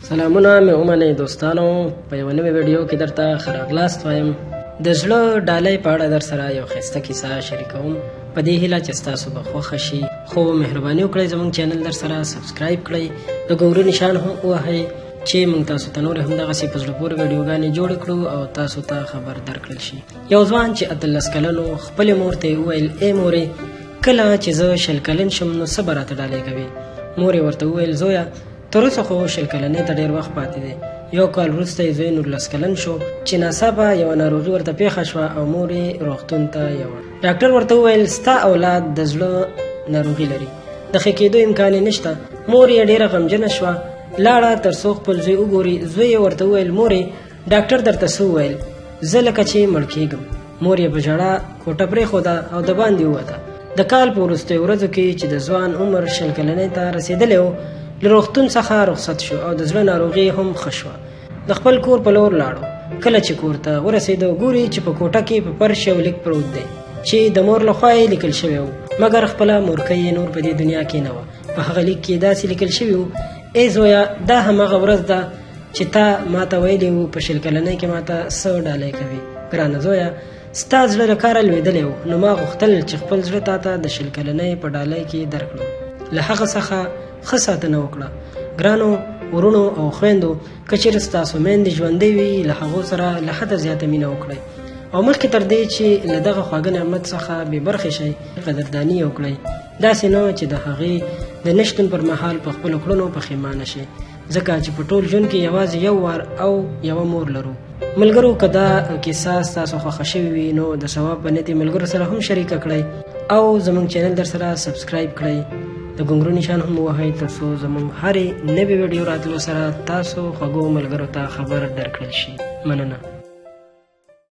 سلامونه مې ومنئ دوستانو، په یوه نوې ویډیو کې درته ښه راغلاست وایم. د زړه ډالۍ په اړه در سره یو ښایسته کیسه شریکوم، په دې هیله چې ستاسو به خوښه شي. خو مهرباني وکړئ زموږ چینل در سره سبسکرایب کړئ، د ګورو نشان هم ووهئ چې موږ تاسو ته نور هم دغسې په زړه پورې ویډیوګانې جوړې کړو او تاسو ته خبر درکړل شي. یو ځوان چې 18 کلن و، خپلې مور ته یې وویل: ای مورې، کله چې زه 20 کلن شم نو څه به راته ډالۍ کوې؟ مور یې ورته وویل: زویه، تر اوسه خو 20 کلنۍ ته ډېر وخت پاتې دی. یو کال وروسته یې زوی 19 کلن شو چې ناڅاپه یوه ناروغي ورته پیښه شوه او مور یې روغتون ته یوړ. ډاکټر ورته وویل: ستا اولاد د زړه ناروغي لري، د ښه کېدو امکان یې نشته. مور یې ډېره غمجنه شوه، لاړه تر څو خپل زوی وګوري. زوی یې ورته وویل: مورې، ډاکټر درته څه وویل؟ زه لکه چې مړ کېږم. مور یې په ژړا کوټه پرېښوده او د باندې ووته. د کال په وروستیو ورځو کې چې د ځوان عمر 20 کلنۍ ته رسېدلی و، له روغتون څخه رخصت شو او د زړه ناروغي هم ښه شوه. د خپل کور په لور لاړو. کله چې کور ته ورسېده، ګوري چې په کوټه کې په فرش یو لیک پروت دی چې د مور لخوا یې لیکل شوی و، مګر خپله مورکۍ یې نور په دې دنیا کې نه وه. په هغه لیک کې داسې لیکل شوي و: ای زویه، دا همغه ورځ ده چې تا ماته ویلي وو په 20 کلنۍ کې ماته څه ډالۍ کوي. ګرانه زویه، ستا زړه له کاره لوېدلی و، نو ما غوښتل چې خپل زړه تا ته د 20 کلنۍ په ډالۍ کې درکړم. له هغه څخه ښه ساتنه وکړه. ګرانو ورونو او خویندو، که چېرې ستاسو میندې ژوندۍ وي، له هغو سره له حده زیاته مینه وکړئ، او مخکې تر دې چې له دغه خواږه نعمت څخه بې برخې شئ، قدرداني یې وکړئ، داسې نه چې د هغې د نشتون پر مهال په خپلو کړنو پښیمانه شئ، ځکه چې په ټول ژوند کې یوازې یو وار او یوه مور لرو. ملګرو، که دا کیسه ستاسو خوښه شوې وي نو د ثواب په نیت ملګرو سره هم شریکه کړئ او زموږ چینل در سره سبسکرایب کړئ، د ګونګرو نشان هم ووهئ تر څو زموږ هرې نوې ویډیو راتلو سره تاسو خوږو ملګرو ته خبر درکړل شي. مننه.